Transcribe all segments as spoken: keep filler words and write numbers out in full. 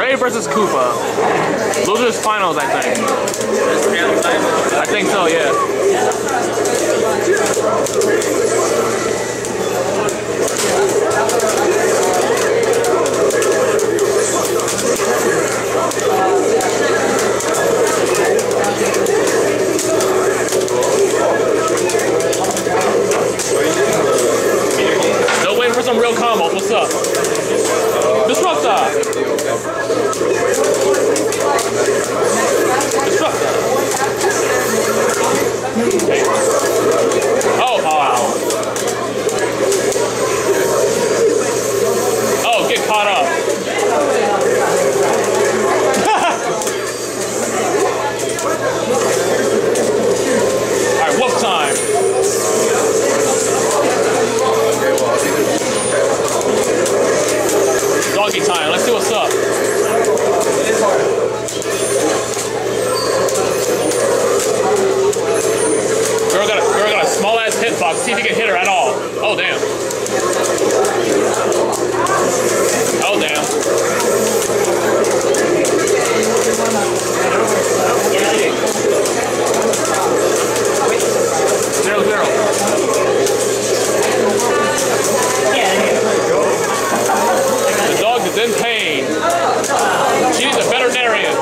Ray versus Coopa. Those are his finals, I think. I think so, yeah. Still waiting for some real combos. What's up? Disruptor! Disruptor! Okay. Oh, wow. Oh, get caught up. Alright, wolf time. Doggy time. Let's see what's up. Girl got a, girl got a small ass hitbox. See if you can hit her at all. Oh, damn. Oh, damn. Zero, zero. The dog is in pain. She needs a veterinarian.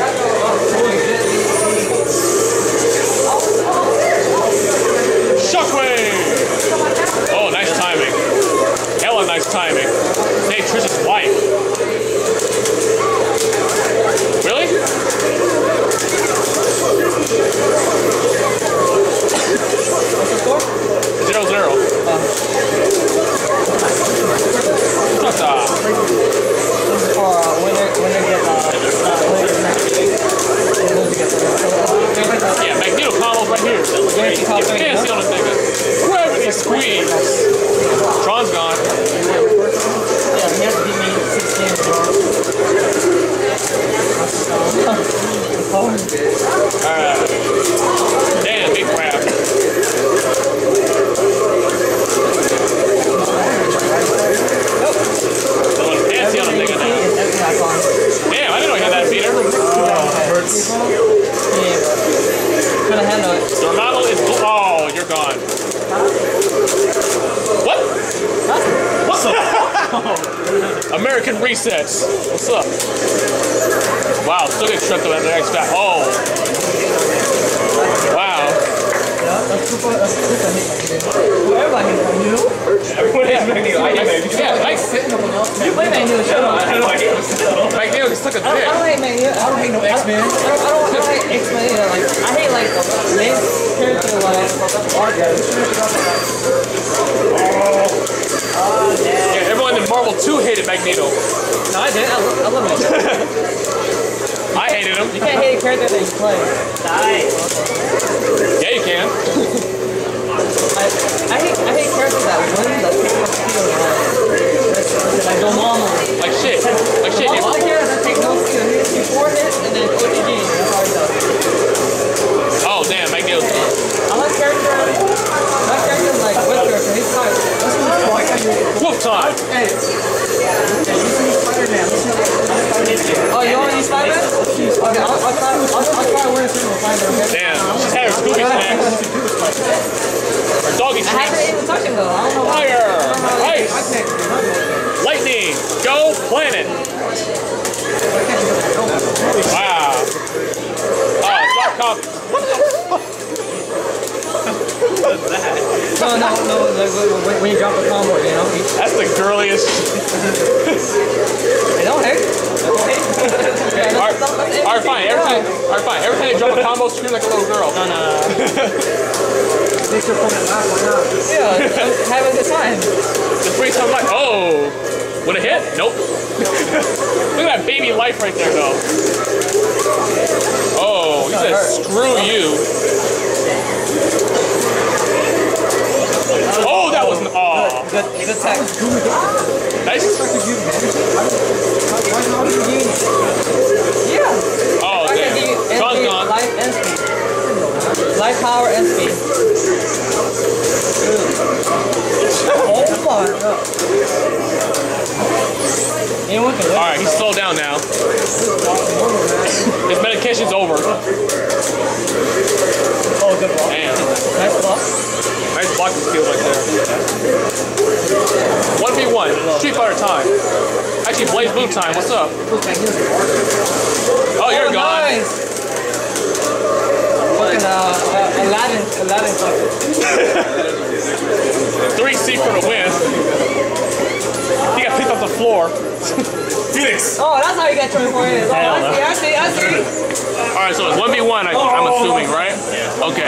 Shockwave! Oh, nice timing. Hella nice timing. Hey, Trish's wife. Really? Zero, zero. What's up? Yeah, Magneto combos right here. You can't see on the nigga. Gravity squeeze. Tron's gone. Yeah, he has to beat me six games, bro. Alright. Damn, big crap. Fancy on a nigga now. Damn, I didn't know he had that beater. Oh, hurts. Yeah, couldn't handle it. Tornado is. Oh, you're gone. What? Huh? What's up? American resets. What's up? Wow, still get tripped up at the next back. Oh. Wow. Yeah, that's super. That's super hit. Everybody hit Magneto. Everyone hits Magneto. I hate Magneto. Yeah, like sitting up on the. You play Magneto, shut up. I don't know. Magneto just took a dick. I don't, I don't hate Magneto. I don't hate no X-Men. I don't, I don't, I don't hate X-Men either. Like, I hate like the main character like art guys. Oh, damn. Yeah, everyone in Marvel two hated Magneto. No, I didn't. I love, I love Magneto. I hated him. You can't hate a character that you play. Nice. Yeah, you can. I, I hate I hate characters that win that take no skill. Like Dormammu. Like shit. Like shit. All the characters that take no skill. He hits you four hits and then O T G. That's all he does. Oh damn, Magneto. I like characters. I like characters like what character? He's like. Wolf time. Hey. Oh, you want to use Spider-Man? Okay, I'll, I'll try. I'll, I'll try wearing Super Spider. Okay. Damn, she's had her Scooby snacks. Or doggy I haven't treats. even touched him though. I don't know why. Fire! Ice! Lightning! Go planet! Wow. Oh, drop cop. What the fuck? What's that? No, no, no. Like when, when you drop a combo, you know. That's the girliest. Hey, don't hate. Alright, alright, fine. Every time, alright, fine. Every time you drop a combo, scream like a little girl. No, no, no. Yeah, I'm having a good time. Just bring some life. Oh, would it hit? Nope. Look at that baby life right there, though. Oh, he said, "Screw you." Oh, that was an oh. Good, good attack. Nice. Yeah. Oh, damn. Sean's gone. Life and speed. Life power and speed. Oh my god. Anyone can Alright, he's slowed down now. His medication's over. Oh, good block. Damn. Nice block. Nice blocking skill right there. one v one. Street Fighter time. Actually, Blaze Blue time. What's up? Oh, you're oh, gone. Nice. Fucking uh, uh, Aladdin. Aladdin. three C for the win. He got picked off the floor. Phoenix. Oh, that's how you get twenty-four hits. Oh, I see, I see, I see. Alright, so it's one v one, I, I'm assuming, right? Okay.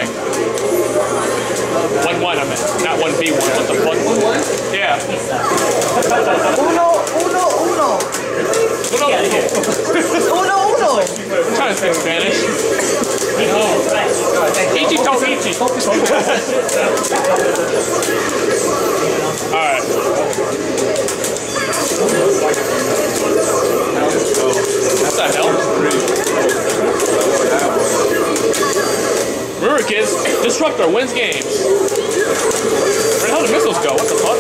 one one, I meant. Not one v one. What the fuck? one one? Yeah. Uno, uno, uno. Uno, Uno, uno. I'm trying to speak Spanish. Ichi to Ichi. Alright. What the hell? Remember, kids, Disruptor wins games. Where the hell did missiles go? What the fuck?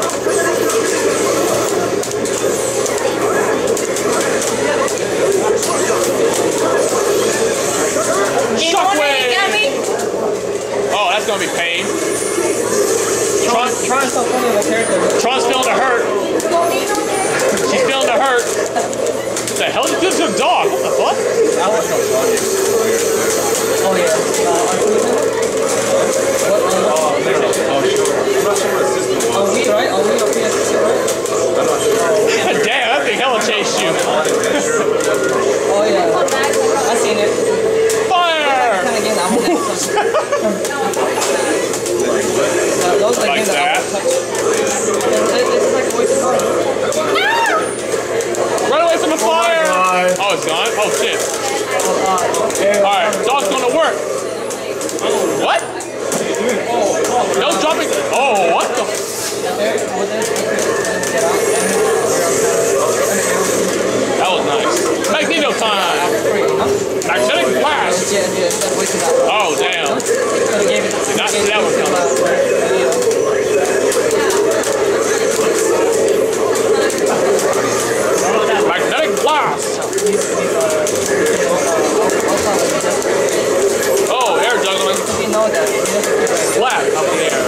Shockwave! Oh, that's gonna be pain. Tron, Tron's so funny with character. Tron's feeling the hurt. She's feeling the hurt. What the hell did you do to a dog? What the fuck? Oh, yeah. Uh, on Wii, right? On Wii or P S two, right? Damn, that thing hella chased you. Oh, yeah. I seen it. Fire! Kind of game that whole uh, those are Like games that I that. won't touch. This is like a waste of time. Run away from the fire! Oh, it's gone? Oh, shit. Alright, dog's going to work. What? No dropping. Oh, what the? That was nice. Magneto time. Magnetic blast. Oh, damn. Did not see that one coming. Magnetic blast. Oh, air juggling. Slap up in the air.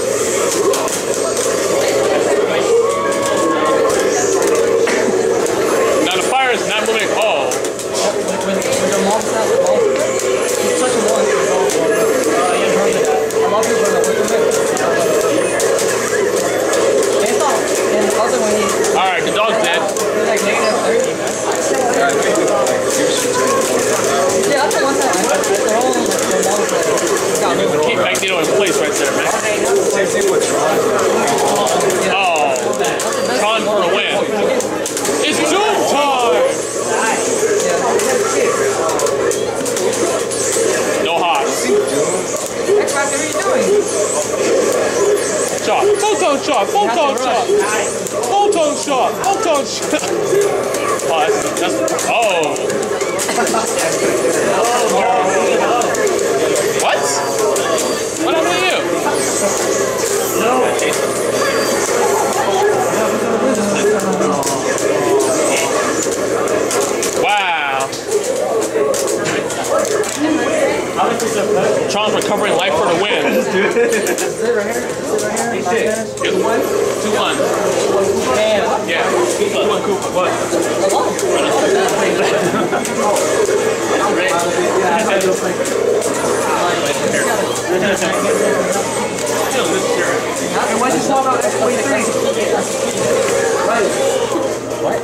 Now the fire is not moving. Oh. Alright, the dog's dead. Keep Magneto in place right there, man. Oh. Tron for a win. It's Doom time! No hot. Shot. Photon shot. Photon shot. Photon shot. Photon shot. Oh, that's, that's, oh. What? What happened to you? Wow. Tron's recovering life for the win. two one? two one. Yeah. Coopa. two one Coopa. What? And why did you swap out X twenty-three? Right. What?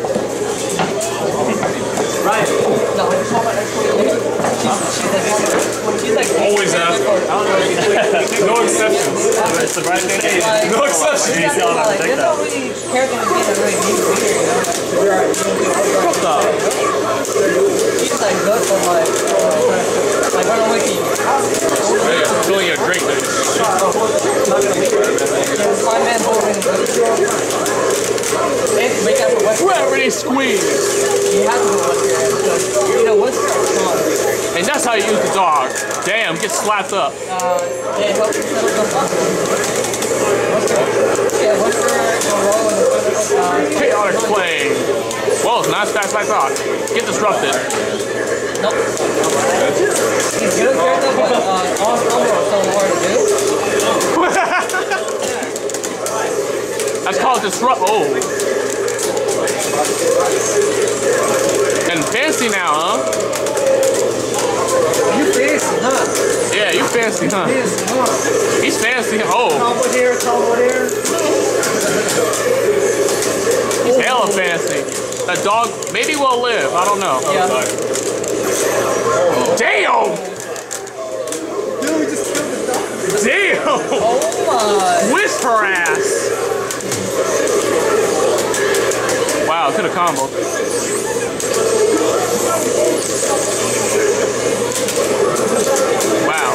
Right. No, I just swap out X twenty-three. She's like Always after. I don't know. No exceptions. It's the right thing. No exceptions. There's not really characters in the game that really need to be here, you know? What the? She's like good for like, like run away from you. Hey, I'm filling you a drink, dude. Five man holding. Make that for West. Gravity squeeze. You have to go West here because you know West is strong. And that's how you use the dog. Damn, get slapped up. Uh, yeah, it helps you set up the muscle. West, yeah, West will roll and uh, Chaotic flame. Whoa, it's not as fast as I thought. Get disrupted. Nope. He's good character, but uh, all number are so hard to do. That's called disrupt. Oh. And fancy now, huh? You fancy, huh? Yeah, you fancy, huh? Fancy, huh? He's fancy. Oh. Combo there, combo there. He's hella fancy. That dog maybe will live. I don't know. Yeah. Damn! Dude, we just killed the dog. Damn! Oh my. Whisk her ass! Wow, could have comboed. Wow.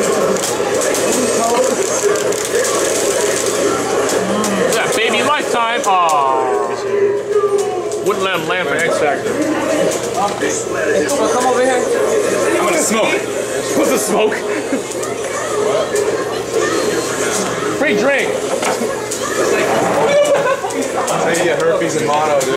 That baby lifetime. Aww. Wouldn't let him land for X Factor. Hey, Coopa, come over here. I'm gonna smoke. What's the smoke? Free drink. Say you get herpes and mono, dude.